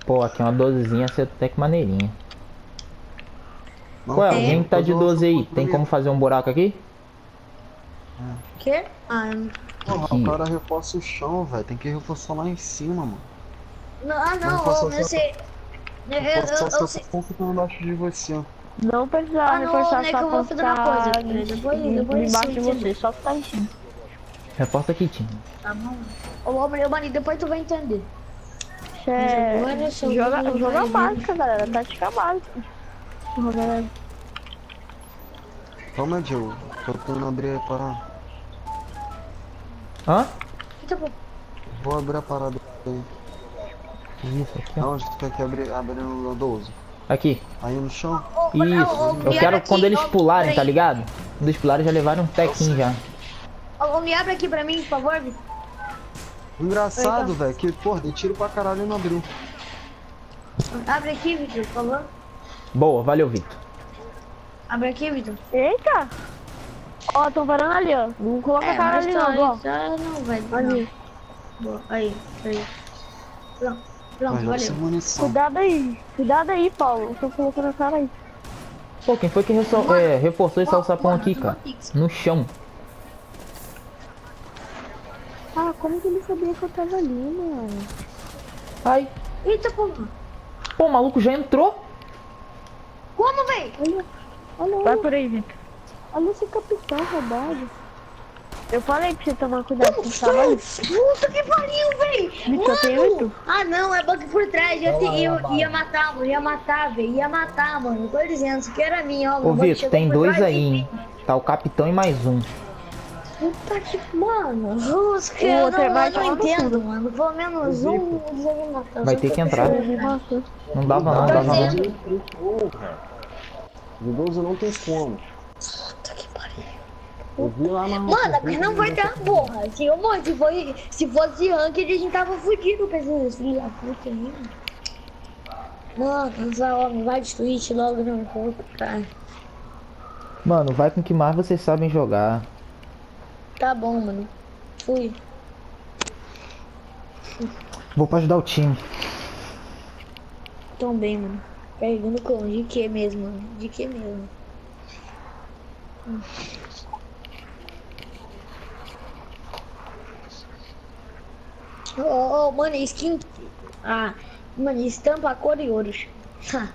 Pô, aqui é uma 12zinha, você até que maneirinha. Não, Ué, tem, alguém que tá de todo 12 aí, nosso tem como fazer um buraco aqui? Quê? Ah, eu não... Porra, o Aqui. cara reforça o chão, velho. Tem que reforçar lá em cima, mano. Não, ah, Mas não, reforçar eu sei. reforçar Eu só sei. tá ficando embaixo de você. Não precisa Ah, não, reforçar né, só que eu vou quando fazer uma coisa. tá Depois embaixo de você você, só que tá em cima. Reforça aqui, time. tá bom? Ô, Mani, depois tu vai entender. Isso é... Mas agora só vou Joga vai básica, galera. Tática básica. Galera. Calma, Joe. Tô tentando abrir a parada. Hã? Tá bom. Vou abrir a parada aí. Isso, aqui, ó. Onde tu quer que abrir no 12? Aqui. Aí no chão? Isso. Eu quero quando eles pularem, tá ligado? Quando eles pularem já levaram um tequinho já. Ô, me abre aqui pra mim, por favor. Engraçado, velho, que, porra, dei tiro pra caralho e não abriu. Abre aqui, Vitor, por favor. Boa, valeu, Victor. Abre aqui, Vitor. Eita! Ó, tô varando ali, ó. Não coloca a cara ali não, ó. Não, velho. Ali. Boa, aí. Pronto, Mas valeu. sem munição. Cuidado aí, Paulo. Eu tô colocando a cara aí. Pô, quem foi que reforçou esse alçapão aqui, cara? No chão. Ah, como que ele sabia que eu tava ali, mano? Ai. Eita, porra. Pô, o maluco já entrou. Como, velho? Olha, vai por aí, Vitor. Olha esse capitão roubado. Eu falei pra você tomar cuidado com o tava ali. Puta que pariu, velho. Vitor, tem 8? Ah, não, é bug por trás. Ia matar, velho. Ia matar, mano. Tô dizendo, isso aqui era minha, ó. Ô, Victor, tem dois aí, hein? Tá o capitão e mais um. Puta que... Mano, os que O eu outro vai não tomar no entendo, cu. mano. Pelo menos um eles vão me matar. Vai ter que entrar. Não dava não, dava não. De 12 não tem como. Puta que pariu. Eu vi lá na Mano, mas não vai ter uma porra. Se fosse ranked, a gente tava fudido com esses filhos da puta aí, mano. Mano, essa homem vai destruir logo no corpo, cara. Mano, vai com o que mais vocês sabem jogar. Tá bom, mano. Fui. Vou pra ajudar o time. Tão bem, mano. Carregando com de que mesmo, mano? De que mesmo? Oh, mano, skin. Ah, mano, estampa a cor e ouro. Ha.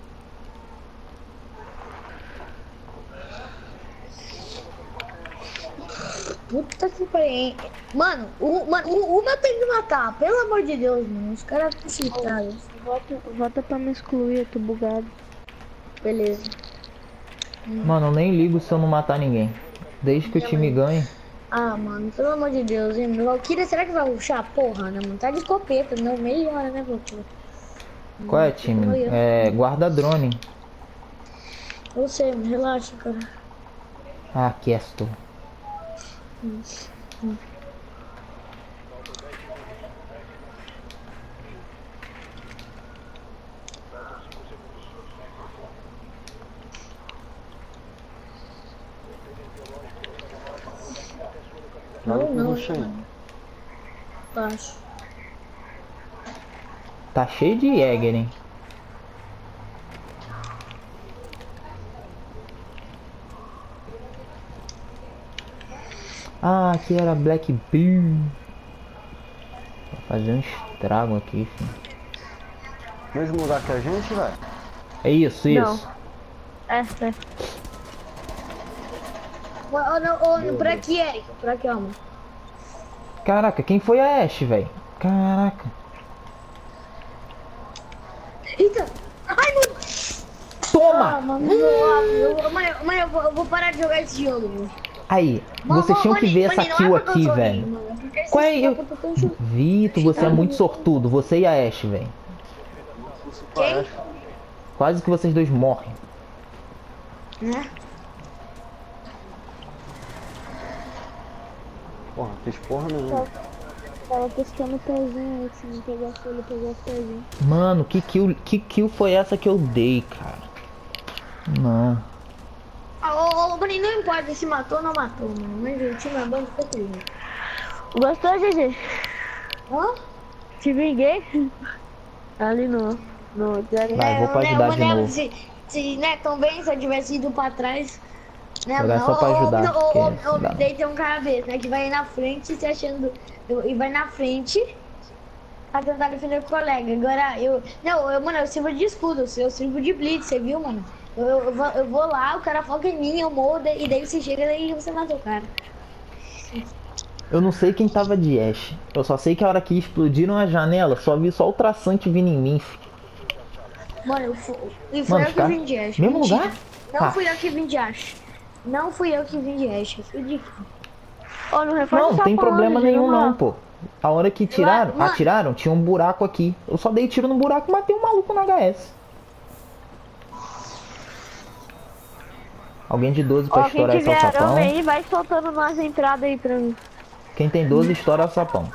Puta que pariu. Mano, o meu tem que matar, pelo amor de Deus, mano. Os caras estão citados. Volta pra me excluir, eu tô bugado. Beleza. Mano, eu nem ligo se eu não matar ninguém. Desde que o time ganhe. Ah, mano, pelo amor de Deus, hein? Valkyria, será que vai rushar? Porra, né, mano? Tá de escopeta, não, melhora, né, Valkyria? Qual é, time? É, guarda drone. Eu sei, mano, relaxa, cara. Ah, Kesto. Nada Não, que eu mano. Baixo. Tá cheio de Jäger, hein? Ah, aqui era Black Bear. Vou fazer um estrago aqui, filho. Mesmo lugar que a gente, velho? É isso, isso. Não. É. Por aqui, Eric. Por aqui, ó, mano. Caraca, quem foi a Ashe, velho? Caraca. Eita! Ai, mano! Toma! Mano, eu vou parar de jogar esse jogo, mano. Aí, vocês tinham que ver essa kill aqui, velho. Qual é? Vitor, você é muito sortudo. Você e a Ashe, velho. Quem? Quase que vocês dois morrem. Né? Porra, fiz porra nenhuma. Tava pescando o pezinho aí, se não pegasse ele, pegou o pezinho. Mano, que kill foi essa que eu dei, cara? Não. Mano, não importa se matou ou não matou, mano. Mas o time é bom de coisa. Gostou, GG? Hã? Te vinguei? Ali no Vai, vou pra ajudar de novo. Se né, também, se eu tivesse ido pra trás. Né, Jogar só pra ajudar, porque daí tem um cara desse, né, que vai na frente se achando. E vai na frente pra tentar defender o colega. Agora eu. Não, mano, eu sirvo de escudo, eu sirvo de blitz, você viu, mano? Eu vou lá, o cara foca em mim, eu morro, e daí você chega e você mata o cara. Eu não sei quem tava de Ash. Eu só sei que a hora que explodiram a janela, só vi só o traçante vindo em mim. Mano, foi Mano, eu que vim de Ash. mesmo Mentira. lugar? Não fui eu que vim de Ash. Não fui eu que vim de Ash, eu fui de... Ó, não reforça Não, tem problema nenhum não, pô. A hora que Mano. atiraram, tinha um buraco aqui. Eu só dei tiro no buraco e matei um maluco no HS. Alguém de 12 pra Ó, quem estourar esse tiver alçapão. arame aí, vai soltando nas entradas aí pra mim. Quem tem 12 estoura alçapão.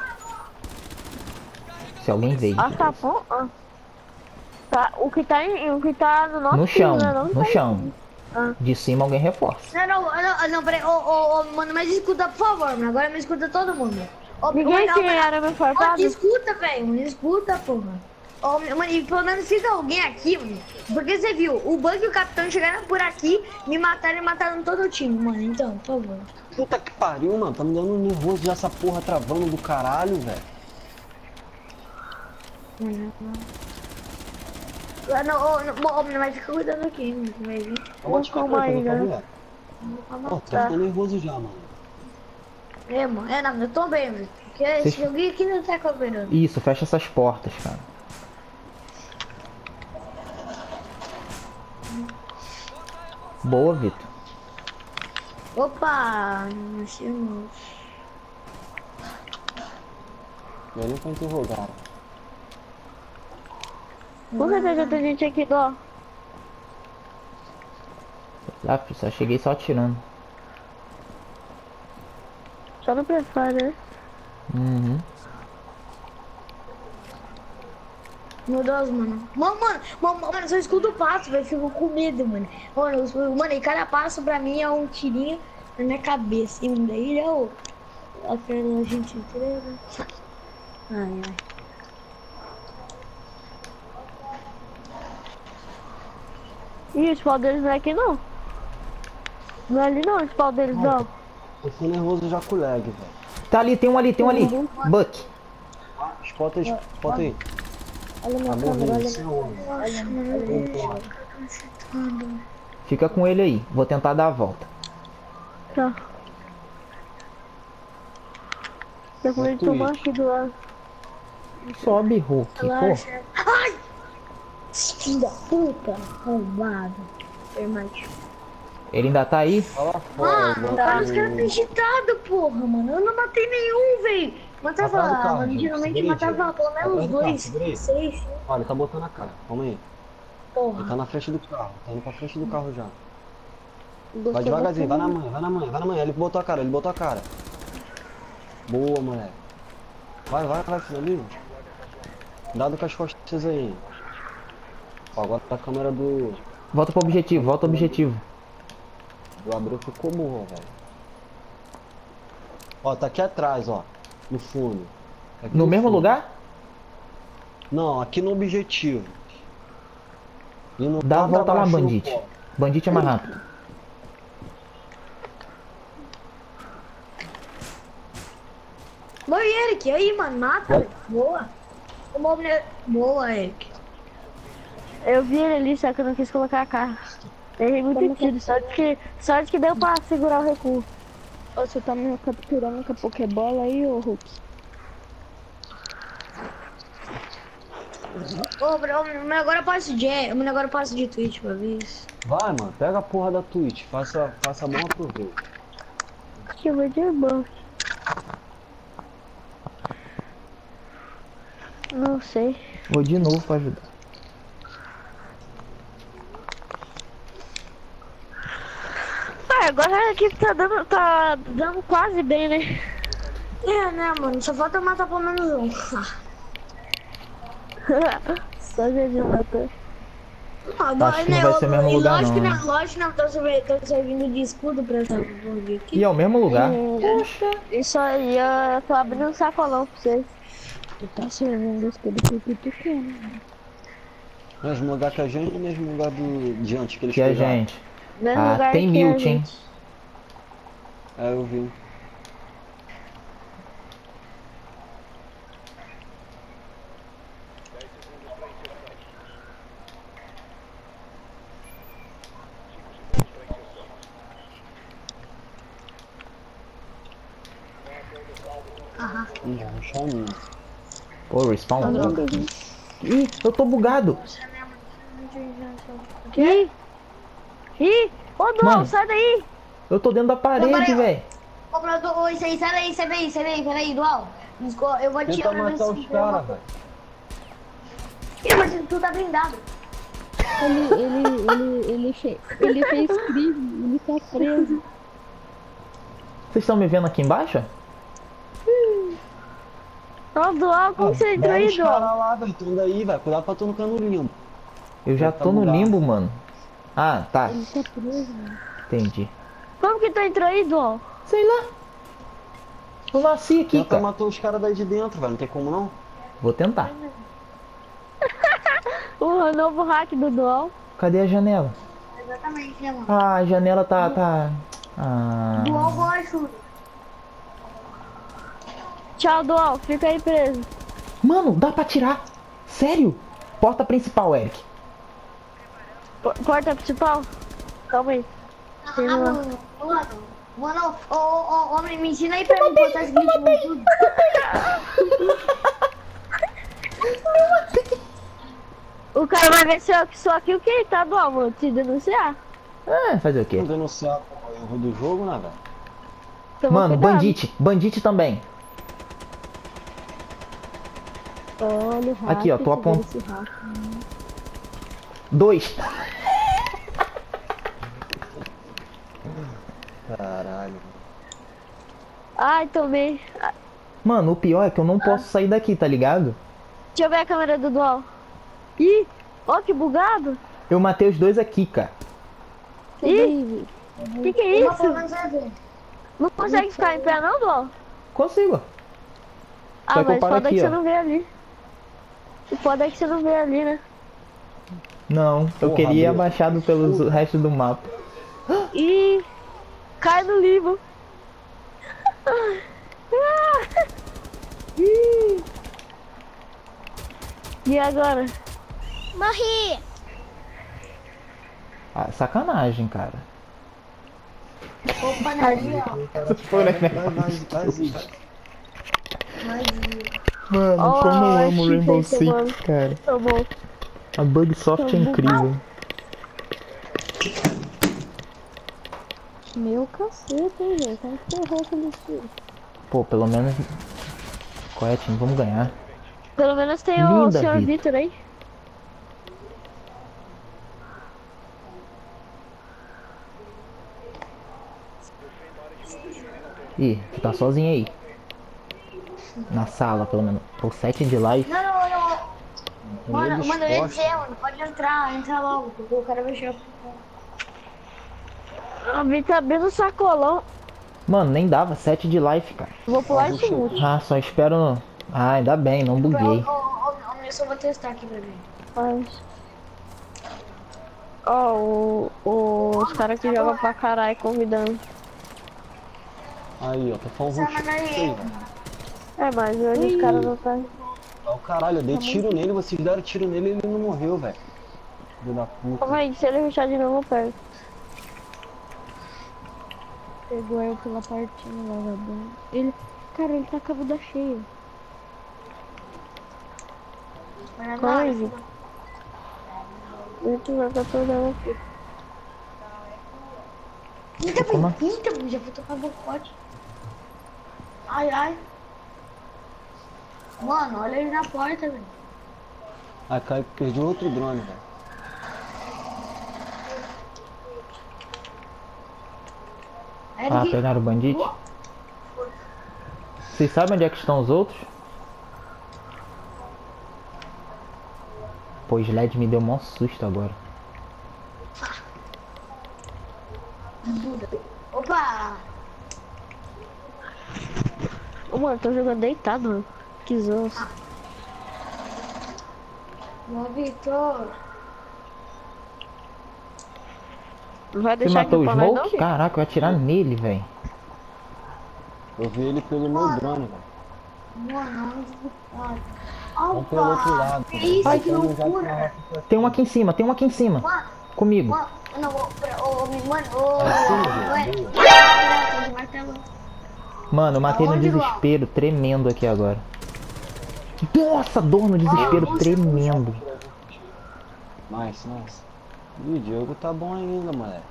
Se alguém veio. Alçapão? Ah. Tá, o que tá no nosso No chão, time, né? Não no tá chão. Ah. De cima alguém reforça. Não, peraí, mano, mas escuta, por favor, mano, agora me escuta todo mundo. Ninguém tem arame farpado? Escuta, velho, me escuta, porra. Mano, e pelo menos fica alguém aqui, mano, porque você viu, o Bug e o Capitão chegaram por aqui, me mataram e mataram todo o time, mano, então, por favor. Puta que pariu, mano. Tá me dando nervoso já essa porra travando do caralho, velho. Não, mas fica cuidando aqui, mano, vai vir. Vamos calma aí, né? Pô, tá ficando nervoso já, mano. Mano, não, eu tô bem, velho, porque esse joguinho aqui não tá cooperando. Isso, fecha essas portas, cara. Boa, Vitor. Opa, não chegou. Eu nem pra interrogar. Por que tem tanta gente aqui, ó? Ah, só cheguei só atirando. Só no preparo, né? Uhum. Meu Deus, mano. Mano, só escudo o passo, velho. Fico com medo, mano. Mano, e cada passo pra mim é um tirinho na minha cabeça. E daí é o. Aquela gente inteira. Ai, ai. Ih, o spawn deles não é aqui não. Não é ali não, o spawn deles não. Eu tô nervoso já com o lag, velho. Tá ali, tem um ali, tem um ali. Buck. Spota aí, spota aí. Olha minha Tá câmera, morrendo, olha sem minha onda. câmera. Fica com ele aí. Vou tentar dar a volta. Tá. Eu vou tomar aqui do lado. Sobe, Hulk. Pô. Relaxa. Ai! Filho da puta, arrombado. Termite. Ele ainda tá aí? Olha lá fora, Mano, cara, os caras tão agitados, porra, mano. Eu não matei nenhum, velho. Matava, Atrás do carro, mano, gente. geralmente Segura aí, matava pelo Atrás menos do carro, dois, segura aí. 6, Olha, ele tá botando a cara. Calma aí. Ele porra. tá na frente do carro. Tá indo pra frente do carro já. Vai devagarzinho, vai na manha, vai na manha, vai na manha. Ele botou a cara, ele botou a cara. Boa, moleque. Vai, finaliza. Dado com as costas aí. Ó, agora tá a câmera do Volta pro objetivo, volta pro objetivo. Abreu ficou burro, velho. Ó, tá aqui atrás, ó. No fundo. Aqui No mesmo fundo. lugar? Não, aqui no objetivo. Dá a volta lá, bandite. bandite. Bandite é mais rápido. Boa, Eric, aí, mano, mata, velho. Boa. Boa, Eric. Eu vi ele ali, só que eu não quis colocar a cara. Errei muito tiro, sorte que deu pra segurar o recuo. Ô, você tá me capturando com a Pokébola aí, ô Hulk? Ô, bro, agora eu passo de Twitch pra vez. Vai, mano, pega a porra da Twitch. Faça bom aproveito. Que eu vou de buff. Não sei. Vou de novo pra ajudar. Agora a equipe tá dando quase bem, né? É, né, mano? Só falta matar pelo menos um. Só Jesus matou. Acho que não vai ser o mesmo lugar, lógico, não. né? Lógico, né? Tô servindo de escudo pra essa aqui. E é o mesmo lugar. Isso aí, eu tô abrindo um sacolão pra vocês. Tu tá servindo os escudo porque tu quer, né? Mesmo lugar que a gente ou mesmo lugar de antes que eles Que a pegaram? gente. Mesmo Ah, lugar tem que a mute, hein? gente. É, eu vi. Um chaminho. Pô, respawn. Ih, eu tô bugado. Ih! Ih! Ô, Dual, Mano. sai daí! Eu tô dentro da parede, peraí. velho. Ô, produtor, ô, isso aí, sai daí, peraí, Dual. Eu vou Tenta tirar matar os caras, velho. Ih, mas tu tá blindado. Ele fez crime, ele tá preso. Vocês estão me vendo aqui embaixo? Ô, Dual, como você entrou aí, Os caras Dual? lá, velho. Tu anda aí, velho. Cuidado pra tu não cair no limbo. Eu já Tá tô no bugado. limbo, mano. Ah, tá. Ele tá preso, mano. Entendi. Como que tu entrou aí, Dual? Sei lá. Eu nasci aqui, Tenta cara. matar os caras daí de dentro, velho. Não tem como não. Vou tentar. O novo hack do Dual. Cadê a janela? Exatamente, né, mano? Ah, a janela tá... Ah... Dual gosto. Tchau, Dual. Fica aí preso. Mano, dá pra tirar. Sério? Porta principal, Eric. Porta principal? Calma aí. Tem uma- Mano, ô, me ensina aí pra mim botar esse glitch no tudo. O cara vai ver só aqui o que tá, Dual, vou te denunciar. É, fazer o quê? Não denunciar o erro do jogo, né, velho? Toma Mano, cuidado. bandite. Bandite também. Olha o hack. Aqui, ó, tô tu vê apontando. esse hack. 2. Caralho. Ai, tomei. Mano, o pior é que eu não posso sair daqui, tá ligado? Deixa eu ver a câmera do Dual. Ih, ó que bugado. Eu matei os dois aqui, cara. Ih, que é Uma isso? forma de você ver. Não consegue ficar em pé não, Dual? Consigo. Ah, que eu mas paro foda aqui, que você ó. não vê ali. O foda é que você não vê ali, né? Não, eu Porra, queria ir Deus. abaixado pelo resto do mapa. Ih, cai no limbo. Ih. E agora? Morri! Ah, sacanagem, cara. Opa, Nadia. Vai. Mano, Ó, como eu a amo chifre Rainbow aí, Six, mano. cara. Tá bom. A Bugsoft é incrível. Meu cacete, hein, velho. Como que ferrou com isso? Pô, pelo menos... Qual é, time? Vamos ganhar. Pelo menos tem o Linda, Sr. Vitor. Vitor aí. Ih, tu tá sozinho aí. Na sala, pelo menos. Pô, 7 de live. Não. Mano, eu ia Resposta. dizer, mano, pode entra logo, porque o cara vai chegar. A Vi tá abrindo o sacolão. Mano, nem dava. 7 de life, cara. Vou pular esse último. Ah, só espero... Ah, ainda bem, não buguei. Eu só vou testar aqui pra mim. Mas... Ó, os caras que jogam pra caralho convidando. Aí, ó, tô falando um Mas aí, velho. É, mas hoje os caras não tá... Ah, o caralho, eu dei tiro nele, vocês deram tiro nele e ele não morreu, velho. Filho da puta. Calma aí, se ele rushar de novo, eu pego. Pegou eu pela partinha, vagabundo. Ele... Cara, ele tá com a vida cheia. Coisa. Muito vai pra toda ela aqui. Eita, já vou tocar bocote. Ai. Mano, olha ele na porta, velho. Ah, caiu, perdi outro drone, velho. Ah, pegaram o bandite? Vocês sabem onde é que estão os outros? Pô, o Sled me deu mó susto agora. Opa! Ô, mano, tô jogando deitado, mano. Que zoos. João Vitor. Não vai Você deixar matou aqui o pra nós, não, Smoke? filho? Caraca, eu ia atirar nele, velho. Eu vi ele pelo meu drone, velho. Mano, Vamos pelo outro lado. que isso, Vai, que tem um lugar loucura. pra lá. Tem um aqui em cima, tem um aqui em cima. Mano, Comigo. mano, não, mano, de martelo. Mano, eu matei no Aonde, João? desespero tremendo aqui agora. Nossa, dor no desespero Nossa, tremendo. Nice. Ih, o Diogo tá bom ainda, moleque.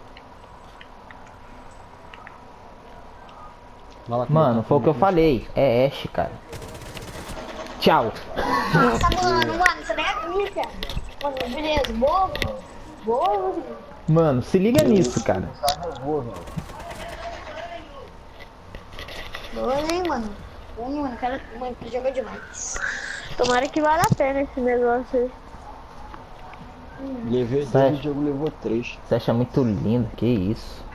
Vai lá, Mano, foi o que eu falei. É Ashe, cara. Tchau. Nossa, mano, você nem acredita. Mano, beleza, boa. Mano, se liga nisso, cara. Boa, velho. Boa, hein, mano. Mano, cara, mano, joga demais. Tomara que valha a pena esse negócio aí. Levei Sai. 2, o Diogo levou 3. Você acha muito lindo, que isso.